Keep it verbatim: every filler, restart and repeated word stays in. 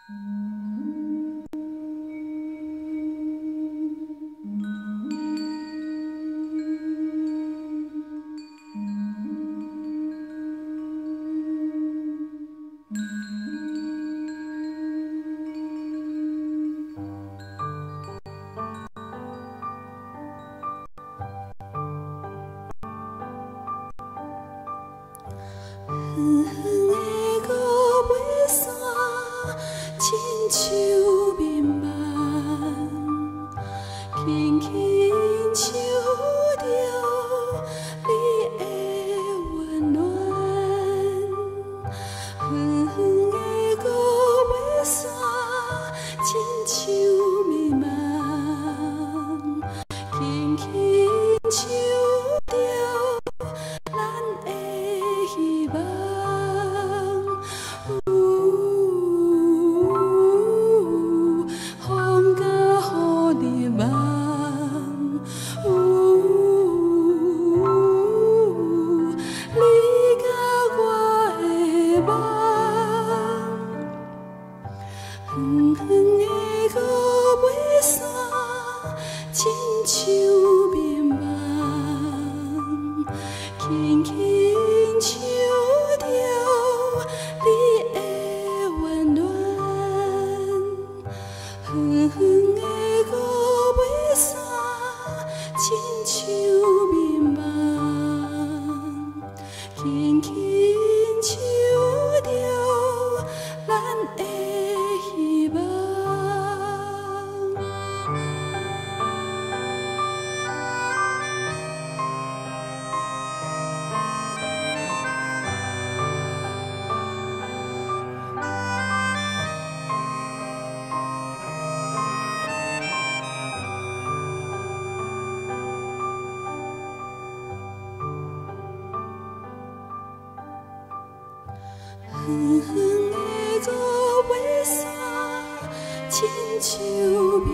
远远的五尾山，亲像绵梦，轻轻嗅着你的温暖。远远的五尾山，亲像绵梦，轻轻嗅着咱的希望。风甲予你梦，你甲我的梦。远远的五尾山，亲像绵梦，轻轻嗅着你的温暖。远远的五尾山，亲像绵梦，轻轻嗅着咱的希望。远远的五尾山，亲像